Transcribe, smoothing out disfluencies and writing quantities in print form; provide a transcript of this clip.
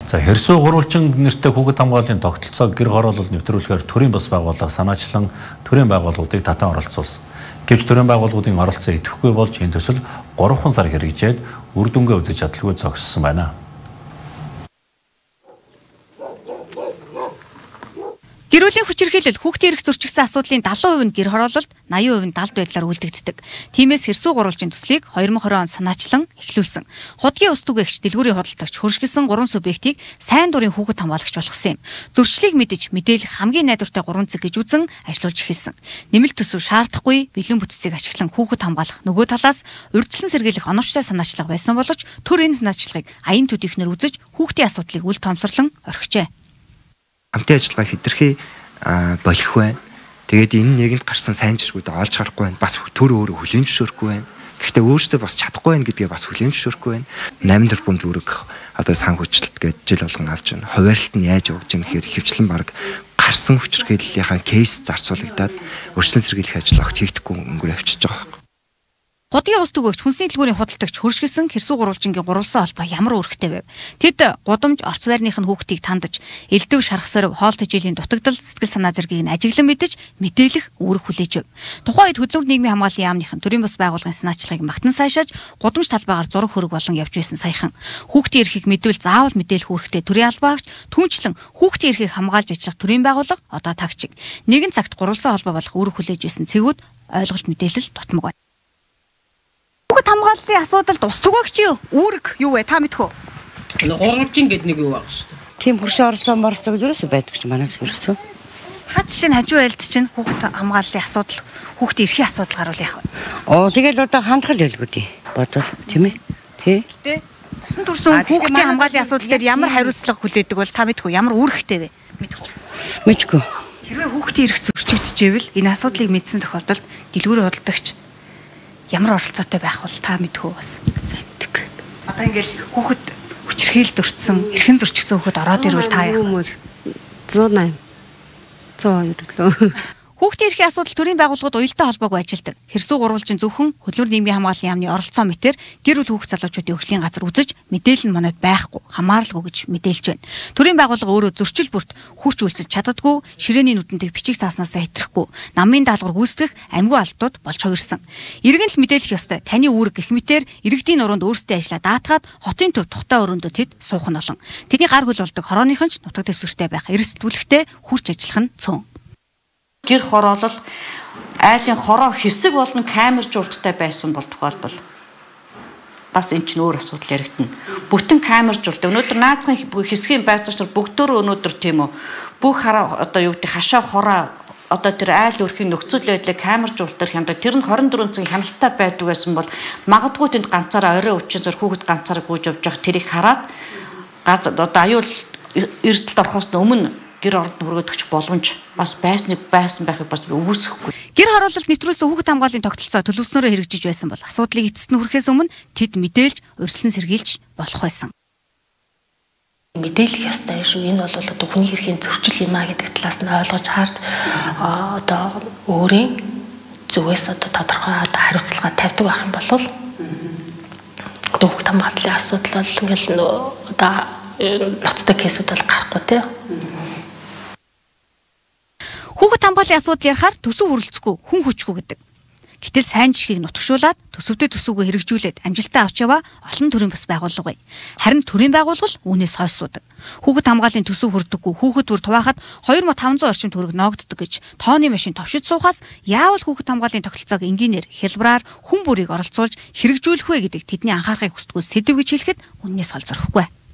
За хэрсүү гурвалжин нэртэй хүүхэд хамгааллын тогтолцоог гэр хороолол нэвтрүүлэхээр төрийн бас байгууллага санаачлан төрийн байгууллагуудыг татан оролцуулсан. Гэвч төрийн байгууллагуудын оролцоо идэвхгүй болж энэ төсөл 3 сар хэрэгжээд үр дүнгээ үзэж чадалгүй зогссон байна. Гэр бүлийн хүчирхийлэл хүүхдийн эрх зөрчигдсөн асуудлын 70% нь гэр хороололд, 80% нь далд байдлаар үлдэгддэг. Тиймээс хэрсүү гурвалжин төслийг 2020 онд санаачлан эхлүүлсэн. Худгийн ус түгээгч, дэлгүүрийн худалдагч, хөршгөлсөн 3 субъектийг сайн дурын хүүхэд хамгаалагч болгосон юм. Зөрчлийг мэдэж мэдээлэх хамгийн найдвартай 3 цаг гэж үзэн ажиллаж эхэлсэн. Нэмэлт төсөв шаардахгүй бэлэн бүтцийг ашиглан хүүхэд хамгаалах нөгөө талаас урьдчилан сэргийлэх оновчтой санаачлага байсан боловч төр энэ санаачлагыг аян төдийхнөр үзэж хүүхдийн асуудлыг үл томсорлон орхижээ. Хамтын ажиллагаа хэтэрхий болох байна. Тэгээд энэ нэгэнд гарсан сайн жишгүүд олж харахгүй байна. Бас төр өөрөө хүлээн зөвшөөрөхгүй байна. Гэхдээ өөрөөсөө бас чадахгүй байна гэдгээ бас хүлээн зөвшөөрөхгүй байна. 8 тэрбум төгрөг одоо сан хүчлэлт гэж жил болгон авч байна. Хуваарлт нь яаж явж байгаа гэхээр хөвчлэн баг гарсан хүчирхийллийнхаа кейс зарцуулагдаад өршлөн сэргийлэх ажиллагаа хийгдэхгүй өнгөр авчиж байгаа юм. Худгийн ус түгээгч, хүнсний дэлгүүрийн худалдагч, хөршгөлсөн хэрсүү гурвалжингийн гурвалсан холбоо ямар өрхтэй байв. Тэд гудамж орц байрных нь хүүхдийг тандаж, элдв шарах сорив, хоол тэжээлийн дутагдал, сэтгэл санаа зэргийг нь ажиглан мэдэж, мэдээлэх үүрэг хүлээж байв. Тухайн үед хөдөлмөр нийгмийн хамгааллын яамныхан төрийн бас байгууллагын санаачлагыг магтан сайшааж, гудамж талбайгаар зураг хөрөг болон явж байсан саяхан. Хүүхдийн эрхийг мэдвэл заавал мэдээлэх үүрэгтэй төрийн албаагч, түүнчлэн хүүхдийн эрхийг хамгаалж ажиллах төрийн байгууллага одоо тагчиг. Нэгэн цагт гурвалсан холбоо болох үүрэг хүлээж байсан цэгүүд ойлголт мэдээлэл дутмаг байна. Хүүхэд хамгааллын асуудалд ус түгээгч юу? Үүрэг юу вэ? Та мэдхүү? Гурвалжин гэдэг нэг юу байгаа шүү дээ. Тийм хуршийн оролцоо моролцоо гэж юусоо байдаг ч манайд ерөөсөө. Хад жишээ нь хажуу айлд чинь хүүхэд хамгааллын асуудал, хүүхдийн эрхийн асуудал гарвал яах вэ? Тэгэл одоо хандах л байлгүй дээ. Бодвол тийм ээ. Тий. Гэтэ насан турш хүүхдийн хамгааллын асуудал дээр ямар хариуцлага хүлээдэг бол та мэдхүү? Ямар үүрэгтэй вэ? Мэдхүү. Мэдгүй. Хэрвээ хүүхдийн эрх зөрчигдөжээвэл энэ асуудлыг мэдсэн тохиолдолд дэлгүүрийн худалдагч ямар оролцоотой байх бол та мэдхүү бас. Мэдгүй. Одоо ингээл хүүхэд хүчирхийлэлд өртсөн, эрхэн зөрчигдсөн хүүхэд ороод ирвэл та яах вэ? 180. 100 өглөө. Хүүхдийн эрхийн асуудал төрийн байгууллагууд уялдаа холбоогүй ажилладаг. Хэрсүү гурвалжин зөвхөн хөдөлмөр нийгмийн хамгааллын яамны оролцоо мэтэр гэр бүл хүүхэд залуучуудын өхлийн газар үзэж мэдээлэл нь манайд байхгүй, хамааралгүй гэж мэдээлж байна. Төрийн байгууллага өөрөө зөрчил бүрт хүч үйлсэж чаддаггүй, ширээний нүдэнтэйг бичих цааснаас хэтрэхгүй, намын даалгавар гүйцэтгэх амьгүй алдууд болж хувирсан. Иргэн л мэдээлэх ёстой. Таны үүрэг гэх мэтээр иргэдийн нуруунд өөрсдөө ажиллаа даатгаад хотын төв тухтай өрөөндөө тэд суух нь олон. Тэдний гар хөл болдог хорооныхон ч нутаг дэвсгэртэй байх, эрсдэлтэй хурц ажиллах нь цөөн. Гэр хороолол айлын хороо хэсэг болон камержуулттай байсан бол тухайлбал бас энэ ч нөөр асуудал яригдана. Бүтэн камержуулт өнөөдөр наацхан хэсгийн байцаа учраас бүгдөө өнөөдөр тийм үү бүх хараа одоо юу гэдэг хашаа хороо одоо тэр айл өрхийн нөхцөл байдлыг камержуултаар хяндаг. Тэр нь 24 цаг хяналттай байдаг байсан бол магадгүй тэнд ганцаараа орой өчигдөр хүүхэд ганцаараа гүйж явж явах тэрийг хараад одоо аюул эрсдэлд орохоос өмнө гэр оронд хүргэх боломж бас байсан байхыг бас үүсэхгүй. Гэр хороололд нэвтрүүлсэн хүүхэд хамгааллын тогтолцоо төлөвснөөрөө хэрэгжиж байсан бол асуудлыг эцэст нь хүрэхээс өмнө тэд мэдээлж урьдчилан сэргийлж болох байсан. Мэдээлэх ёстой шүү. Энэ бол одоо хүний эрхийн зөрчил юм а гэдэг талаас нь ойлгож хард одоо өөрийн зүгээс одоо тодорхой одоо хариуцлага тавьдаг байх юм бол хүүхэд хамгааллын асуудал бол ингээл одоо ноцтой кейсүүд бол гарахгүй тийм. Хүүхэд хамгааллын асуудал ярихаар төсөв хүрэлцэхгүй, хүн хүчгүй гэдэг. Гэтэл сайн жишгийг нутагшуулаад төсөвтэй төсөвгөө хэрэгжүүлээд амжилтаа авч яваа олон төрлийн бас байгууллага бай. Харин төрийн байгууллага үүнээс хойсуудаг. Хүүхэд хамгааллын төсөв хүрдэггүй, хүүхэд бүр туваахад 2500 орчим төгрөг ноогддог гэж тооны машин товшиж суухаас яавал хүүхэд хамгааллын тогтолцоог энгийнээр хялбараар хүн бүрийг оролцуулж хэрэгжүүлэх вэ гэдэг тэдний анхаарахыг хүсдэггүй сэдв гэж хэлэхэд үннээс хол зорихгүй.